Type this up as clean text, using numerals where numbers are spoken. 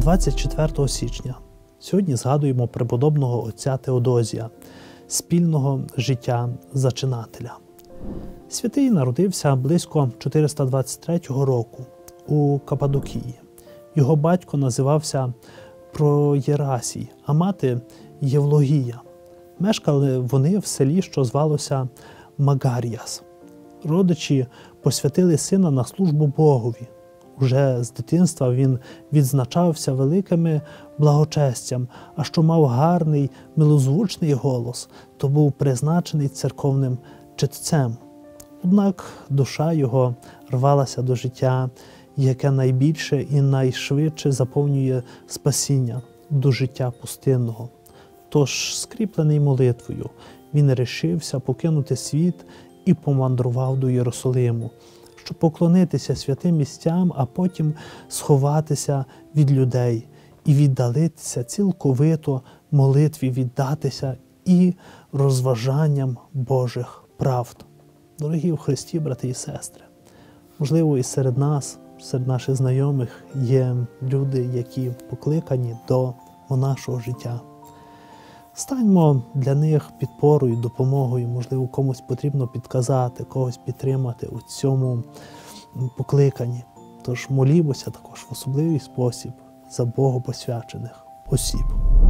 24 січня сьогодні згадуємо преподобного отця Теодозія, спільного життя зачинателя. Святий народився близько 423 року у Каппадокії. Його батько називався Проєрасій, а мати – Євлогія. Мешкали вони в селі, що звалося Магар'яс. Родичі посвятили сина на службу Богові. Уже з дитинства він відзначався великими благочестям, а що мав гарний, милозвучний голос, то був призначений церковним читцем. Однак душа його рвалася до життя, яке найбільше і найшвидше заповнює спасіння, до життя пустинного. Тож, скріплений молитвою, він рішився покинути світ і помандрував до Єрусалиму, щоб поклонитися святим місцям, а потім сховатися від людей і віддалитися цілковито молитві, віддатися і розважанням Божих правд. Дорогі в Христі, брати і сестри, можливо, і серед нас, серед наших знайомих є люди, які покликані до монашого життя. Станьмо для них підпорою, допомогою, можливо, комусь потрібно підказати, когось підтримати у цьому покликанні. Тож молімося також в особливий спосіб за богопосвячених осіб.